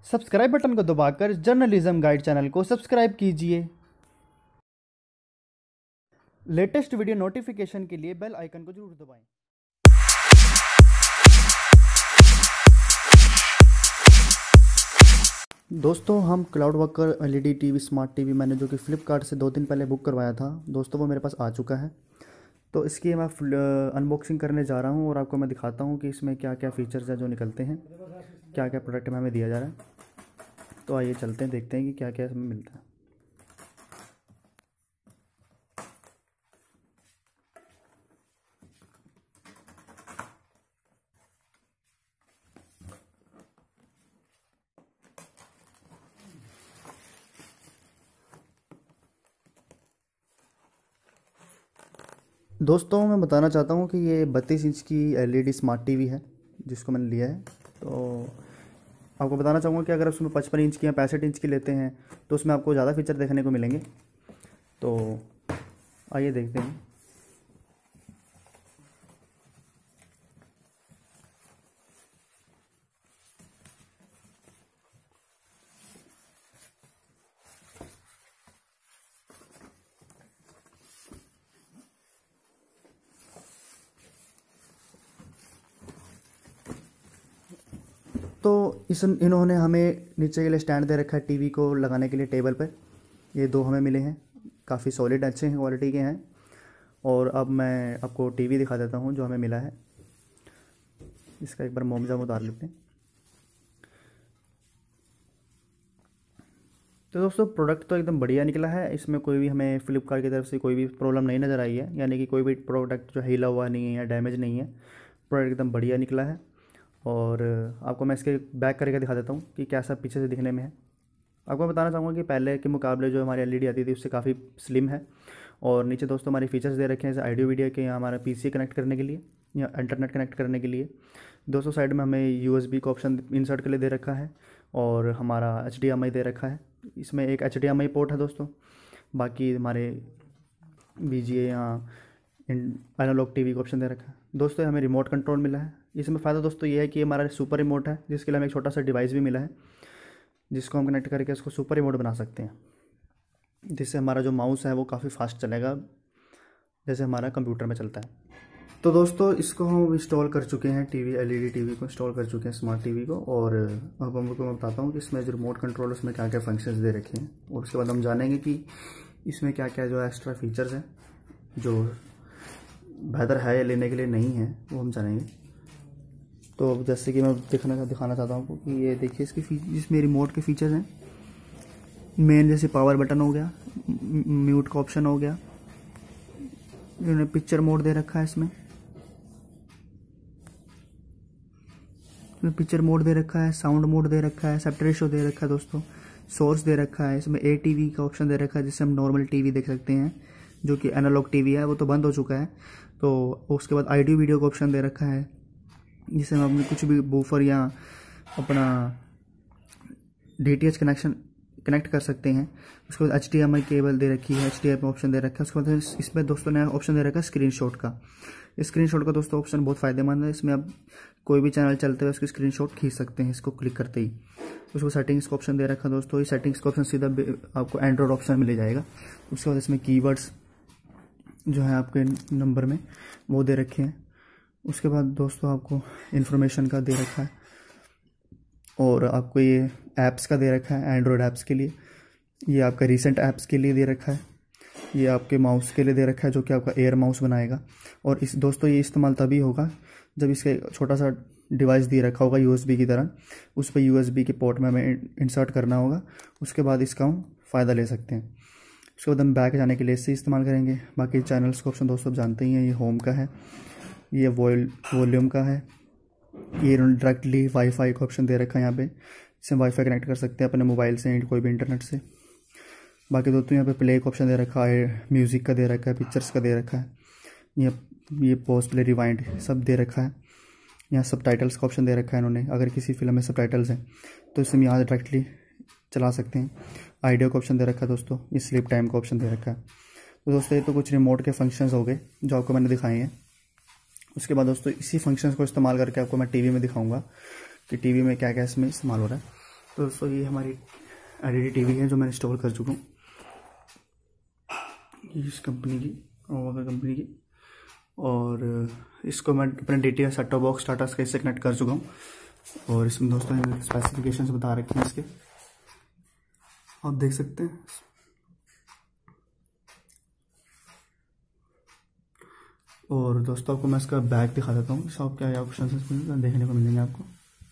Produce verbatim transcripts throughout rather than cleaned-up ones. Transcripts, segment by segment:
Subscribe button को दबाकर journalism guide channel को सब्सक्राइब कीजिए। लेटेस्ट वीडियो नोटिफिकेशन के लिए बेल आइकन को जरूर दबाएं। दोस्तों, हम Cloudwalker LED TV smart TV मैंने जो कि फ्लिपकार्ट से दो दिन पहले बुक करवाया था दोस्तों, वो मेरे पास आ चुका है। तो इसकी मैं अनबॉक्सिंग करने जा रहा हूँ और आपको मैं दिखाता हूँ कि इसमें क्या क्या फ़ीचर्स हैं जो निकलते हैं, क्या क्या प्रोडक्ट में हमें दिया जा रहा है। तो आइए चलते हैं, देखते हैं कि क्या क्या इसमें मिलता है। दोस्तों, मैं बताना चाहता हूँ कि ये बत्तीस इंच की एलईडी स्मार्ट टीवी है जिसको मैंने लिया है। तो आपको बताना चाहूँगा कि अगर उसमें पचपन इंच की या पैंसठ इंच की लेते हैं तो उसमें आपको ज़्यादा फीचर देखने को मिलेंगे। तो आइए देखते हैं। तो इस इन्होंने हमें नीचे के लिए स्टैंड दे रखा है टीवी को लगाने के लिए टेबल पर। ये दो हमें मिले हैं, काफ़ी सॉलिड अच्छे हैं, क्वालिटी के हैं। और अब मैं आपको टीवी दिखा देता हूँ जो हमें मिला है। इसका एक बार मोमजाम उतार लेते हैं। तो दोस्तों, प्रोडक्ट तो एकदम बढ़िया निकला है। इसमें कोई भी हमें फ्लिपकार्ट की तरफ से कोई भी प्रॉब्लम नहीं नज़र आई है, यानी कि कोई भी प्रोडक्ट जो हिला हुआ नहीं है या डैमेज नहीं है। प्रोडक्ट एकदम बढ़िया निकला है। और आपको मैं इसके बैक करके दिखा देता हूँ कि कैसा पीछे से दिखने में है। आपको बताना चाहूँगा कि पहले के मुकाबले जो हमारी एलईडी आती थी उससे काफ़ी स्लिम है। और नीचे दोस्तों हमारे फीचर्स दे रखे हैं, जैसे ऑडियो वीडियो के, या हमारा पीसी कनेक्ट करने के लिए या इंटरनेट कनेक्ट करने के लिए। दोस्तों साइड में हमें यूएसबी का ऑप्शन इंसर्ट के लिए दे रखा है और हमारा एचडीएमआई दे रखा है। इसमें एक एचडीएमआई पोर्ट है दोस्तों। बाकी हमारे बीजीए या एनालॉग टीवी का ऑप्शन दे रखा है। दोस्तों हमें रिमोट कंट्रोल मिला है। इसमें फ़ायदा दोस्तों ये है कि हमारा सुपर रिमोट है, जिसके लिए हमें एक छोटा सा डिवाइस भी मिला है जिसको हम कनेक्ट करके उसको सुपर रिमोट बना सकते हैं, जिससे हमारा जो माउस है वो काफ़ी फास्ट चलेगा जैसे हमारा कंप्यूटर में चलता है। तो दोस्तों, इसको हम इंस्टॉल कर चुके हैं, टीवी एलईडी टीवी को इंस्टॉल कर चुके हैं, स्मार्ट टीवी को। और अब हमको मैं बताता हूँ कि इसमें जो रिमोट कंट्रोल उसमें क्या क्या फंक्शंस दे रखे हैं, और उसके बाद हम जानेंगे कि इसमें क्या क्या जो एक्स्ट्रा फीचर्स हैं जो बेहतर है या लेने के लिए नहीं है, वो हम जानेंगे। तो जैसे कि मैं दिखाना दिखाना चाहता हूँ आपको कि ये देखिए इसके इसमें रिमोट के फीचर्स हैं। मेन जैसे पावर बटन हो गया, म्यूट का ऑप्शन हो गया, इन्होंने पिक्चर मोड दे रखा है। इसमें पिक्चर मोड दे रखा है, साउंड मोड दे रखा है, एस्पेक्ट रेशियो दे रखा है दोस्तों, सोर्स दे रखा है। इसमें ए टीवी का ऑप्शन दे रखा है, जिससे हम नॉर्मल टीवी देख सकते हैं, जो कि एनालॉग टीवी है वो तो बंद हो चुका है। तो उसके बाद ऑडियो वीडियो का ऑप्शन दे रखा है, जिससे हम अपने कुछ भी बूफर या अपना डीटीएच कनेक्शन कनेक्ट कर सकते हैं। उसके बाद एचडीएमआई केबल दे रखी है, एचडीएमआई ऑप्शन दे रखा है। उसके बाद इसमें दोस्तों ने ऑप्शन दे रखा है स्क्रीनशॉट का। स्क्रीनशॉट का दोस्तों ऑप्शन बहुत फ़ायदेमंद है। इसमें आप कोई भी चैनल चलते हुए उसकी स्क्रीनशॉट खींच सकते हैं इसको क्लिक करते ही। उसको सेटिंग्स का ऑप्शन दे रखा है दोस्तों। ये सेटिंग्स का ऑप्शन सीधा आपको एंड्रॉइड ऑप्शन में ले जाएगा। उसके बाद इसमें कीवर्ड्स जो है आपके नंबर में वो दे रखे हैं। उसके बाद दोस्तों आपको इन्फॉर्मेशन का दे रखा है, और आपको ये ऐप्स का दे रखा है एंड्रॉयड ऐप्स के लिए। ये आपका रीसेंट ऐप्स के लिए दे रखा है। ये आपके माउस के लिए दे रखा है, जो कि आपका एयर माउस बनाएगा। और इस दोस्तों ये इस्तेमाल तभी होगा जब इसके छोटा सा डिवाइस दे रखा होगा यूएसबी की तरह, उस पर यूएसबी के पोर्ट में हमें इंसर्ट करना होगा। उसके बाद इसका हम फ़ायदा ले सकते हैं। उसके बाद हम बैक जाने के लिए इससे इस्तेमाल करेंगे। बाकी चैनल्स का ऑप्शन दोस्तों जानते ही हैं, ये होम का है, ये वॉल वॉल्यूम का है। ये डायरेक्टली वाईफाई का ऑप्शन दे रखा है यहाँ पे, इससे वाईफाई कनेक्ट कर सकते हैं अपने मोबाइल से, कोई भी इंटरनेट से। बाकी दोस्तों यहाँ पे प्ले का ऑप्शन दे रखा है, म्यूज़िक का दे रखा है, पिक्चर्स का दे रखा है, ये ये पॉज प्ले रिवाइंड सब दे रखा है। यहाँ सब टाइटल्स का ऑप्शन दे रखा है इन्होंने। अगर किसी फिल्म में सब टाइटल्स हैं तो इसे हम यहाँ डायरेक्टली चला सकते हैं। आइडियो का ऑप्शन दे रखा है दोस्तों। ये स्लीप टाइम का ऑप्शन दे रखा है। तो दोस्तों ये तो कुछ रिमोट के फंक्शंस हो गए जो आपको मैंने दिखाए हैं। उसके बाद दोस्तों इसी फंक्शंस को इस्तेमाल करके आपको मैं टीवी में दिखाऊंगा कि टीवी में क्या क्या इसमें इस्तेमाल हो रहा है। तो दोस्तों ये हमारी एल ई डी टीवी है जो मैं इंस्टॉल कर चुका हूँ, इस कंपनी की, और कंपनी की। और इसको मैं अपने D T H set top box Tata sky से कनेक्ट कर चुका हूँ। और इसमें दोस्तों स्पेसिफिकेशंस बता रखे हैं इसके, आप देख सकते हैं। और दोस्तों आपको मैं इसका बैग दिखा देता हूँ, सब क्या ऑप्शन देखने को मिलेंगे आपको।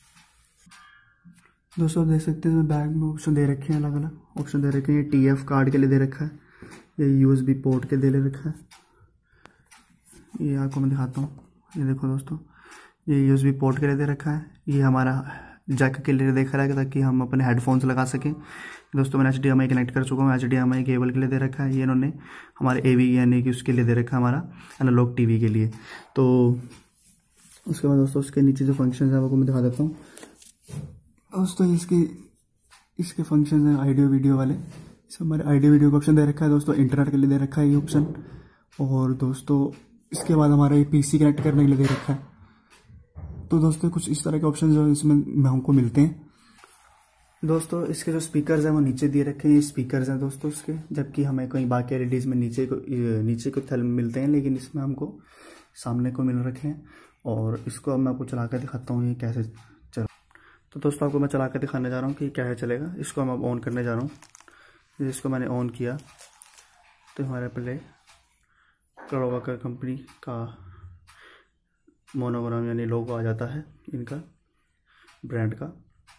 दोस्तों देख सकते हैं बैग में ऑप्शन दे रखे हैं, अलग अलग ऑप्शन दे रखे हैं। ये टी एफ कार्ड के लिए दे रखा है, ये यू एस बी पोर्ट के लिए दे रखा है। ये आपको मैं दिखाता हूँ, ये देखो दोस्तों, ये यू एस बी पोर्ट के लिए दे रखा है। ये हमारा जैक के लिए देख रहा है ताकि हम अपने हेडफोन्स लगा सकें। दोस्तों मैंने H D M I connect कर चुका हूँ, H D M I cable के लिए दे रखा है। ये इन्होंने हमारे ए वी यानी कि उसके लिए दे रखा है, हमारा एनालॉग टीवी के लिए। तो उसके बाद दोस्तों उसके नीचे जो फंक्शन है वो मैं दिखा देता हूँ। दोस्तों इसके इसके फंक्शन हैं ऑडियो वीडियो वाले। इसमें हमारे ऑडियो वीडियो का ऑप्शन दे रखा है दोस्तों, इंटरनेट के लिए दे रखा है ये ऑप्शन। और दोस्तों इसके बाद हमारा ये पी सी कनेक्ट करने के लिए दे रखा है। तो दोस्तों कुछ इस तरह के ऑप्शन जो इसमें हमको मिलते हैं। दोस्तों इसके जो स्पीकर्स हैं वो नीचे दिए रखे हैं, ये स्पीकर्स हैं दोस्तों इसके, जबकि हमें कहीं बाकी एलईडीज में नीचे को नीचे को थल मिलते हैं, लेकिन इसमें हमको सामने को मिल रखे हैं। और इसको मैं आपको चला कर दिखाता हूँ ये कैसे चल। तो दोस्तों आपको मैं चला कर दिखाने जा रहा हूँ कि क्या है चलेगा। इसको मैं ऑन करने जा रहा हूँ। इसको मैंने ऑन किया तो हमारे पहले कड़वाकर कंपनी का मोनोग्राम यानी लोगो आ जाता है इनका ब्रांड का।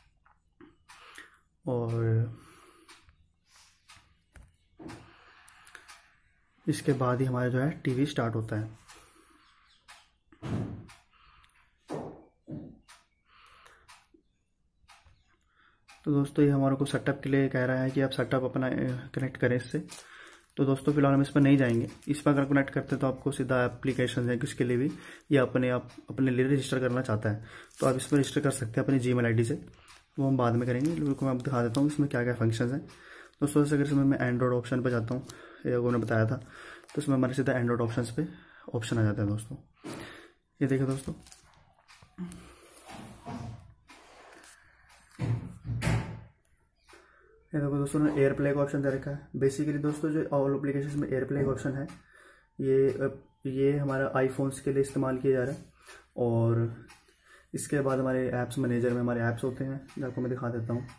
और इसके बाद ही हमारा जो है टीवी स्टार्ट होता है। तो दोस्तों ये हमारे को सेटअप के लिए कह रहा है कि आप सेटअप अपना कनेक्ट करें इससे। तो दोस्तों फिलहाल हम इस पर नहीं जाएंगे। इस पर अगर कनेक्ट करते हैं तो आपको सीधा एप्लीकेशन है किसके लिए भी, या अपने आप अपने लिए रजिस्टर करना चाहता है तो आप इसमें रजिस्टर कर सकते हैं अपनी जीमेल आईडी से। वो हम बाद में करेंगे, लेकिन मैं आपको दिखा देता हूँ इसमें क्या क्या फंक्शंस हैं। दोस्तों जैसे अगर इसमें मैं एंड्रॉइड ऑप्शन पर जाता हूँ, ये उन्होंने बताया था, तो इसमें हमारे सीधा एंड्रॉइड ऑप्शन पे ऑप्शन आ जाता है दोस्तों। ये देखिए दोस्तों, ये देखो दोस्तों ने एयर प्ले का ऑप्शन दे रखा है। बेसिकली दोस्तों जो ऑल एप्लीकेशन में एयर प्ले का ऑप्शन है, ये ये हमारा आईफोन्स के लिए इस्तेमाल किया जा रहा है। और इसके बाद हमारे ऐप्स मैनेजर में हमारे ऐप्स होते हैं, जो आपको मैं दिखा देता हूँ।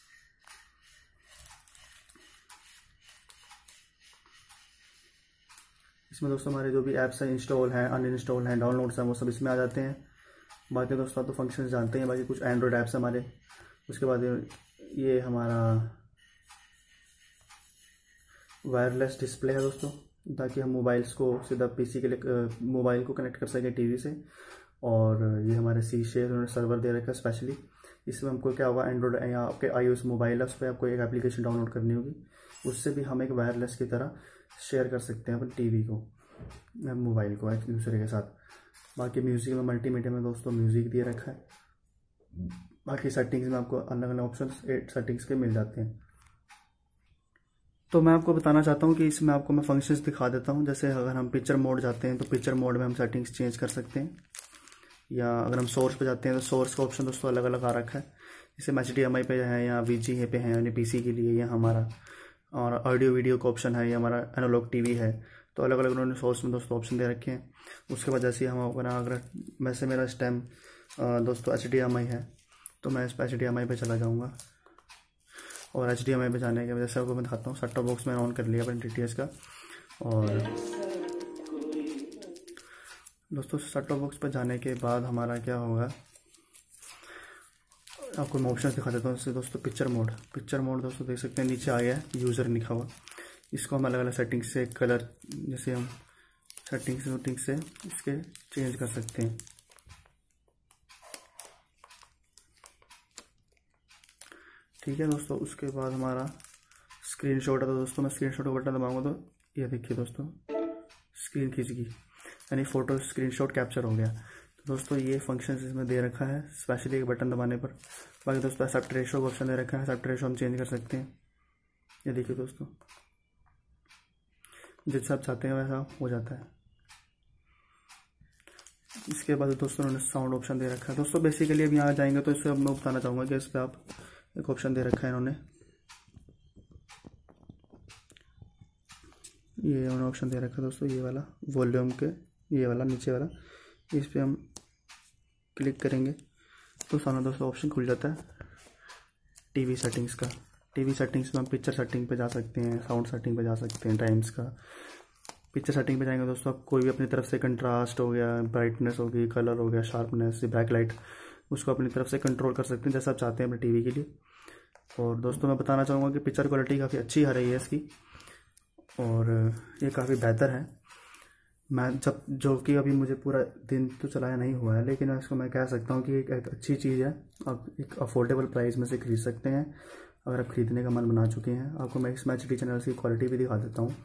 इसमें दोस्तों हमारे जो भी ऐप्स हैं इंस्टॉल हैं, अनइंस्टॉल हैं, डाउनलोड्स हैं, वो सब इसमें आ जाते हैं। बाकी दोस्तों आप तो फंक्शन जानते हैं। बाकी कुछ एंड्रॉयड ऐप्स हमारे, उसके बाद ये हमारा वायरलेस डिस्प्ले है दोस्तों, ताकि हम मोबाइल्स को सीधा पीसी के लिए मोबाइल को कनेक्ट कर सकें टीवी से। और ये हमारे सी शेयर उन्होंने सर्वर दे रखा है स्पेशली। इसमें हमको क्या होगा, एंड्रॉयड या आपके आईओएस मोबाइल है उस पर आपको एक एप्लीकेशन डाउनलोड करनी होगी, उससे भी हम एक वायरलेस की तरह शेयर कर सकते हैं अपने टीवी को, मोबाइल को एक दूसरे के साथ। बाकी म्यूज़िक में मल्टीमीडिया में दोस्तों म्यूज़िक दिए रखा है। बाकी सेटिंग्स में आपको अलग अलग ऑप्शन एट सेटिंग्स के मिल जाते हैं। तो मैं आपको बताना चाहता हूँ कि इसमें आपको मैं फंक्शंस दिखा देता हूँ। जैसे अगर हम पिक्चर मोड जाते हैं तो पिक्चर मोड में हम सेटिंग्स चेंज कर सकते हैं, या अगर हम सोर्स पे जाते हैं तो सोर्स का ऑप्शन दोस्तों अलग अलग आ रखा है। जैसे एच डी एम आई पे है या वी जी ए पे है यानी पी सी के लिए, या हमारा और ऑडियो वीडियो का ऑप्शन है, या हमारा एनालॉग टीवी है। तो अलग अलग उन्होंने सोर्स में दोस्तों ऑप्शन दे रखे हैं। उसके बाद जैसे हम अपना अगर वैसे मेरा इस टाइम दोस्तों एच डी एम आई है तो मैं इस पर एच डी एम आई पे चला जाऊँगा। और एच डी एम आई पे जाने की वजह से आपको मैं दिखाता हूँ। सेट टॉप बॉक्स मैंने ऑन कर लिया अपने डी टी एच का। और दोस्तों सेट टॉप बॉक्स पर जाने के बाद हमारा क्या होगा, आपको मैं ऑप्शन दिखा देता हूँ। जैसे दोस्तों पिक्चर मोड, पिक्चर मोड दोस्तों देख सकते हैं नीचे आ गया है यूज़र लिखा हुआ। इसको हम अलग अलग सेटिंग से कलर, जैसे हम सेटिंग सेटिंग से इसके चेंज कर सकते हैं। ठीक है दोस्तों, उसके बाद हमारा स्क्रीनशॉट है। तो दोस्तों मैं स्क्रीनशॉट का बटन दबाऊंगा तो ये देखिए दोस्तों स्क्रीन खींच गई, यानी फ़ोटो स्क्रीनशॉट कैप्चर हो गया। तो दोस्तों ये फंक्शन इसमें दे रखा है स्पेशली एक बटन दबाने पर। बाकी दोस्तों एक्सेप्ट रेशो का ऑप्शन दे रखा है, एक्सेप्ट रेशो हम चेंज कर सकते हैं। ये देखिए दोस्तों जैसा आप चाहते हैं वैसा हो जाता है। इसके बाद दोस्तों उन्होंने साउंड ऑप्शन दे रखा है। दोस्तों बेसिकली अब यहाँ जाएंगे तो इससे अब मैं बताना चाहूँगा कि इस पर आप एक ऑप्शन दे रखा है इन्होंने, ये उन्होंने ऑप्शन दे रखा है दोस्तों, ये वाला वॉल्यूम के, ये वाला नीचे वाला, इस पर हम क्लिक करेंगे तो सामने दोस्तों ऑप्शन खुल जाता है टीवी सेटिंग्स का। टीवी सेटिंग्स में हम पिक्चर सेटिंग पे जा सकते हैं, साउंड सेटिंग पे जा सकते हैं, टाइम्स का। पिक्चर सेटिंग पे जाएंगे दोस्तों, आप कोई भी अपनी तरफ से कंट्रास्ट हो गया, ब्राइटनेस हो गई, कलर हो गया, शार्पनेस, बैकलाइट, उसको अपनी तरफ से कंट्रोल कर सकते हैं जैसा आप चाहते हैं अपने टीवी के लिए। और दोस्तों मैं बताना चाहूँगा कि पिक्चर क्वालिटी काफ़ी अच्छी आ रही है इसकी, और ये काफ़ी बेहतर है। मैं जब जो कि अभी मुझे पूरा दिन तो चलाया नहीं हुआ है, लेकिन इसको मैं कह सकता हूँ कि एक, एक अच्छी चीज़ है। आप एक अफोर्डेबल प्राइस में से खरीद सकते हैं अगर आप खरीदने का मन बना चुके हैं। आपको मैं इसमें एच डी चैनल्स की क्वालिटी भी दिखा देता हूँ।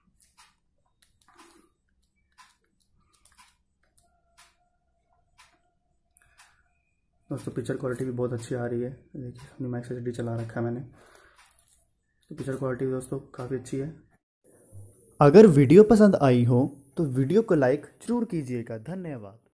दोस्तों पिक्चर क्वालिटी भी बहुत अच्छी आ रही है, देखिए अपनी मैक्स एच डी चला रखा है मैंने, तो पिक्चर क्वालिटी भी दोस्तों काफ़ी अच्छी है। अगर वीडियो पसंद आई हो तो वीडियो को लाइक जरूर कीजिएगा। धन्यवाद।